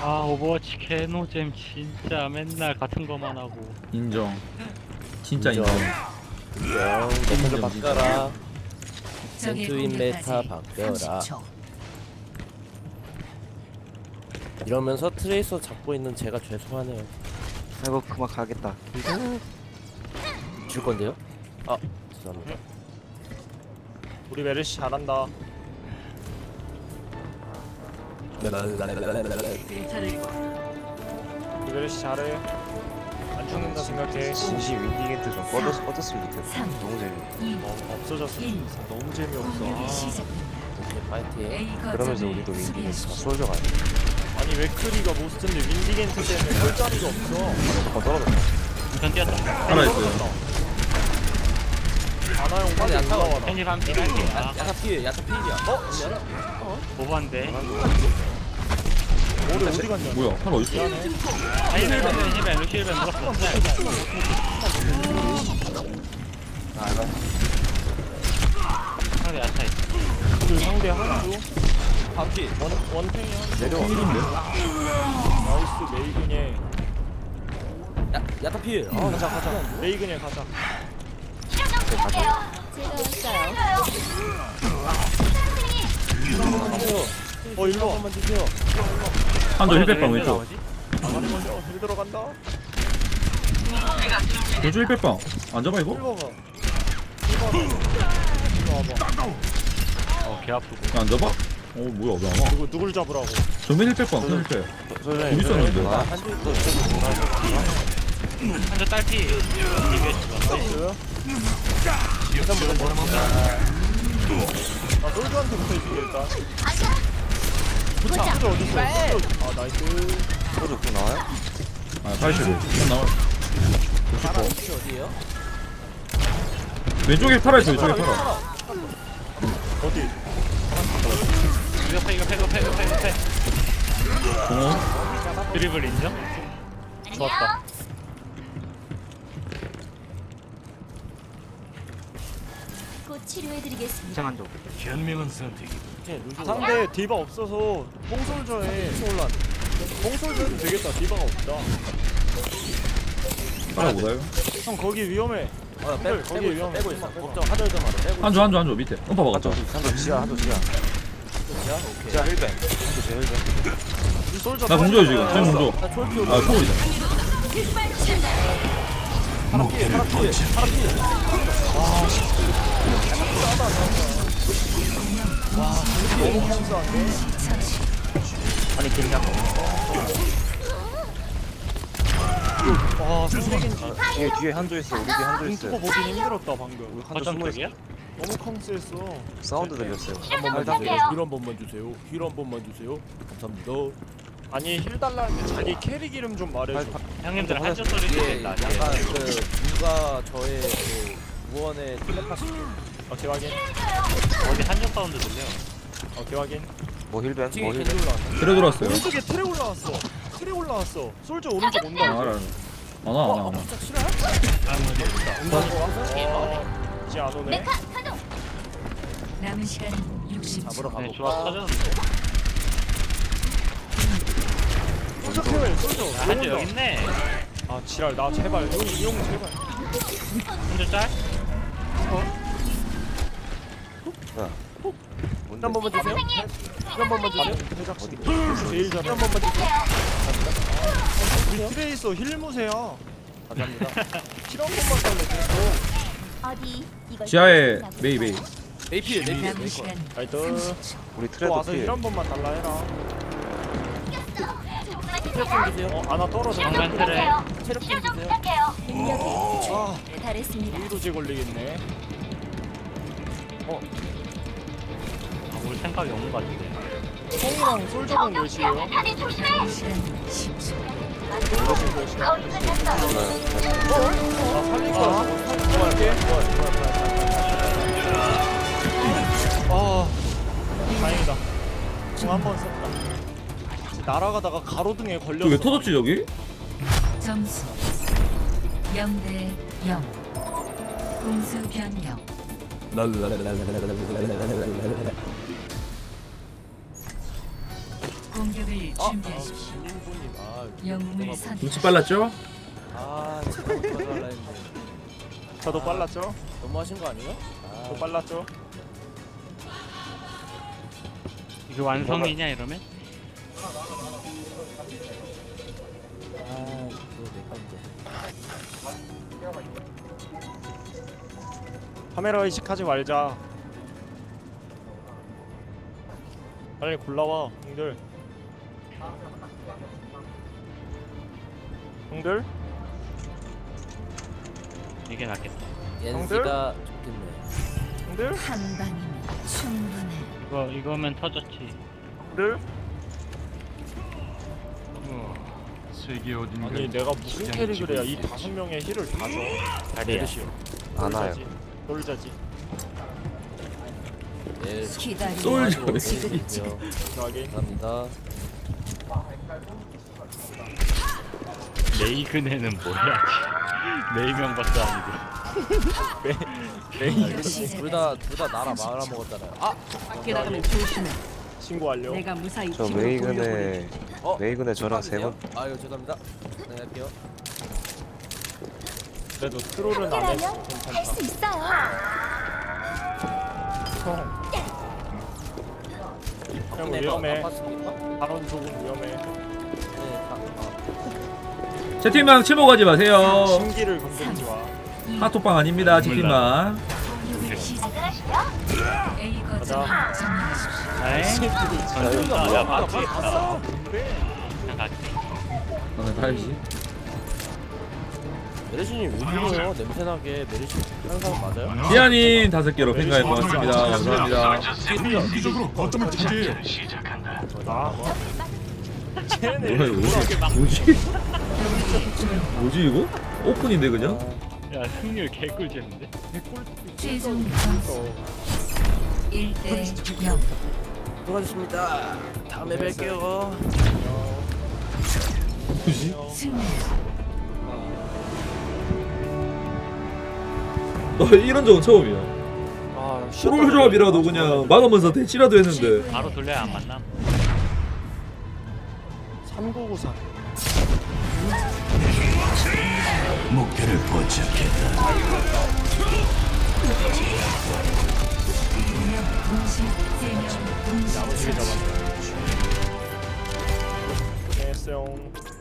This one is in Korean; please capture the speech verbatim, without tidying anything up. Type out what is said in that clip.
아 오버워치 개노잼 진짜 맨날 같은 거만 하고. 인정. 진짜 인정. 인정. 인정. 메타 바꿔라. 적의 엔트윈 메타 공격까지 바뀌어라. 삼십 초. 이러면서 트레이서 잡고 있는 제가 죄송하네요. 아이고 그만 가겠다. 줄 건데요? 아 죄송합니다. 우리 메르시 잘한다. 우리 메르시 잘해. 안 죽는다 생각해. 진시 윈디겐트 좀 꺼졌, 꺼졌으면 좋겠다. 삼, 너무 재밌네. 이, 어, 없어졌어. 일. 너무 재미없어. 공격이 아. 시작됩니다. 오케이 파이팅. A 그러면서 거점을 우리도 윈디겐트 수비하십시오. 솔져 가야 돼. 아니 웨크리가 모스트인데 윈디겐트 때문에 설 자리가 없어. 더 떨어졌다. 우선 뛰었다. 살아있어요. 아나형 빨리 야타. 올라와라. 편집 한피 할게. 아 야타 피해 야타 피해야. 어? 오버한데. 머리 어디 갔냐? 뭐야? 팔 어딨어? 아 힐벤 힐벤 힐벤 루시 힐벤 물었어. 상대 야타 있어. 그 상대 한주 바퀴. 원 원탱이야. 내려와. 나이스 메이그네. 야 야타 피해. 아 가자 가자. 메이그네 가자. 어 일로 와. 한번 주세요. 한조 힐백방 왼쪽. 아가리 먼저 힐 들어간다. 왼쪽 힐백방. 안 잡아 이거? 일로 와봐. 일로 와봐. 어개 아프고. 안 잡아? 어 뭐야 왜 안 와? 누구 누굴 잡으라고? 정면 힐백방 큰 힐백. 솔져 어디 있었는데? 나 한줄 또 한조 딸피. 이게 나이스. 나 솔드한테 붙어있을게 일단. 부차 솔드 어딨어? 아 나이스. 솔져 또 나와요? 아 팔십오. 한 나와. 파라 위치 어디에요? 왼쪽에 팔아 있어 왼쪽에 팔아. 어디? 이거 패 이거 패 이거 패 이거 패 이거 패. 공원. 드리블 인정? 좋았다. 곧 치료해드리겠습니다. 이상한 쪽. 상대 디바 없어서 뽕솔저에 솔란. 뽕솔저 해도 되겠다. 디바가 없다. 팔아 못와요? 형 거기 위험해. 어, 빼, 거기 빼고 있어, 위험해. 빼고 있어. 걱정 하절 좀 하라. 빼고 한조 한조 한조 밑에. 음파 한조 박았다. 한조 지하 한조 지하. 있어. 오케이. 지하 힐뱅. 한조 지하 힐뱅. 우리 솔저. 나 공조해 지금. 쟤 공조. 나 초월피 아 초월이다. 파라 피해 파라 피해 파라 피해. 너무 감사한데. 아니 그냥 와 선생인지. 뒤에 뒤에 한조 있어. 우리 뒤에 한조 있어. 인투버 보기 힘들었다 방금. 우리 한조 거점 숨어 있어. 쪽이야? 너무 컹스했어. 사운드 들렸어요. 한 번만 빨리 주세요. 당겨. 힐 한 번만 주세요. 힐 한 번만 주세요. 감사합니다. 아니 힐 달라는데 자기 캐릭 이름 좀 말해줘. 형님들 한조 소리 이게 들린다. 약간 그 누가 저의 그 무언의 텔레파시. 오케이 확인. 어디 한조 사운드 들려? 오케이 확인. 뭐 힐뱅? 뒤에 뭐 겐지 힐뱅? 올라왔어. 그래 돌았어요. 오른쪽에 트레 올라왔어. 트레 올라왔어. 솔저 오른쪽 온다. 아 알아 알아. 안와 안와 안와. 진짜 싫어요? 어, 이제 안 오네. 남은 시간 육십 초. 잡으러 네 가볼까? 조합 터졌는데. 솔저 케어해. 솔저. 아, 한조 여기 있네. 아 지랄 나 제발. 용, 용 제발. 한조 짤? 힐 한 번만 주세요. 힐 한 번만 주세요. 제일 잘해. 한 번만 주세요. 우리 트레이서 힐무세야. 감사합니다. 힐 한 번만 달래. 어디 이걸 지하에 메이 메이. 메이필 메이필 남은 메이필. 시간 나이트. 우리 또 트레도 와서 피해. 힐 한 번만 달라 해라. 체력 좀 주세요. 어 하나 떨어져. 정면 트레. 체력 좀 주세요. 능력의 아 기준에 달했습니다. 이도제 걸리겠네. 아, 올 생각이 없는 것 같은데. 형이랑 솔저공 몇이에요? 남은 시간 십 초. 솔저공 몇이야? 나 살릴 거야. 어, 할게. 아 다행이다. 공 한 번 썼다. 날아가다가 가로등에 걸렸어. 저왜 터졌지 저기? 점수 영 대 영. 공수 변경. 공격을 어? 준비하십시오. 신인분님 아 영웅을 눈치 선택. 빨랐죠? 아 제가 들어갈라 했는데 저도 아. 빨랐죠? 너무 하신 거 아니에요? 아 저 빨랐죠? 이거 완성이냐 이러면? 아 이거 내 건데 카메라 의식하지 말자. 빨리 골라와 형들. 형들? 이게 낫겠다. 옌스가 좋겠네 형들? 한 방이면 충분해. 이거 이거면 터졌지. 형들? 세계 어딘가. 아니 내가 무슨 캐릭을 해야 이 다섯 명의 힐을 다 줘. 다리야. 메르시오. 안 와요. 놀자지. 네 기다리고 솔저네. 지긋지긋. 저기 감사합니다 레이그네는 뭐야? 네명 밖에 아니고. 둘다 둘 다 나라 말아먹었잖아요 아! 밖에 나가면 조심해. 신고 완료. 내가 무사히 저 집으로 돌려보내. 메이근에 어? 메이근에 저랑 세 번. 아유 죄송합니다 네 할게요 그래도 트롤은 안 했어. 할 괜찮다. 수 있어요. 형 위험해. 아팠습니까? 발언 조금 위험해. 네 다, 아. 채팅방 침묵하지 마세요. 신기를 건드리지 마. 하토빵 아닙니다. 채팅방. 공격을 시작하시죠. A 거점을 가자. 점령하십시오. 아이? 전투다. 야 바퀴 있다. 근데 그냥 갈게. 나는 가야지. 메르시님 왜 그러요? 냄새나게 메르시 하는 사람 맞아요? 디아님 다섯 개로 팬가입 고맙습니다. 감사합니다. 아. 뭐야 이거 뭐지? 뭐지? 뭐지 이거? 오픈인데 그냥? 야 승률 개꿀잼인데? 최종 점수 일 대 영. 수고하셨습니다 다음에 뵐게요 뭐지? 승리. 나 이런 적은 처음이야. 아, 트롤 조합이라도 그냥 막으면서 대치라도 했는데. 바로 돌려야 안 만남. 삼구구사. 목표를 포착했다. 동시 세명 동시 나머지 처치. 잡았네. 고생했어요.